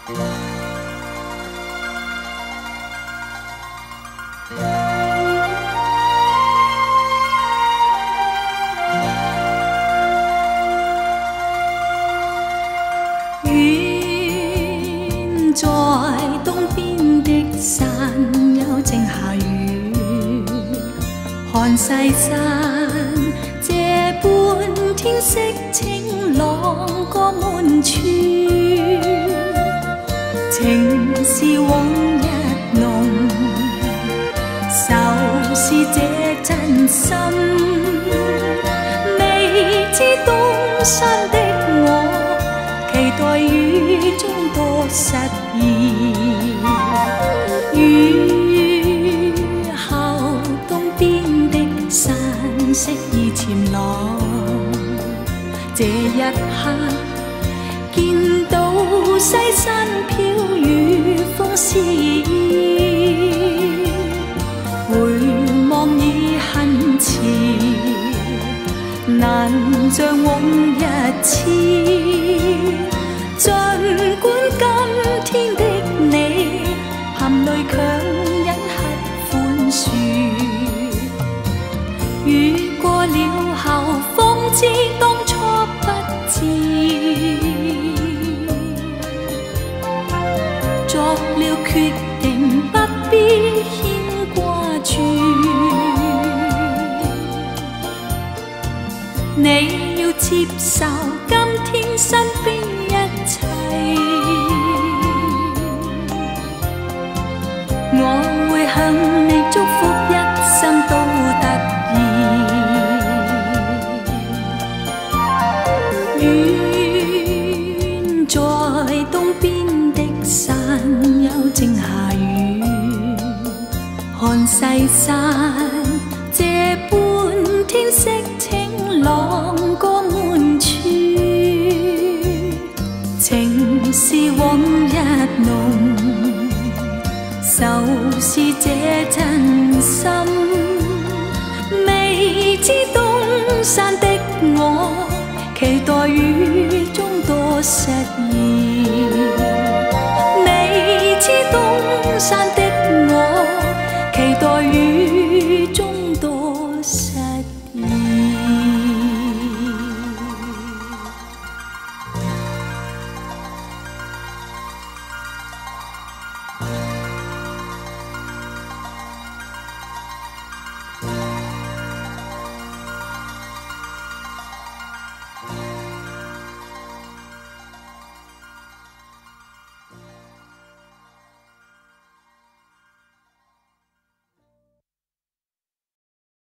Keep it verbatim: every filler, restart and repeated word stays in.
远在东边的山丘正下雨，看西山这般天色晴朗歌满处，情是往日浓，愁是这真心，未知东山的我。 期待雨中多實現，雨後東邊的山色已漸朗。這一刻見到西山飄雨風絲意，回望已很遲，難像往日似。 儘管今天的你含淚強忍刻寬恕，雨過了後方知當初不智，作了決定不必牽掛住，你要接受今天身邊。 我會向你祝福一生都得意。遠在東邊的山丘正下雨，看西山這般天色晴朗歌滿處。 情是往日濃，愁是這真心。未知東山的我，期待雨中多實現。未知東山的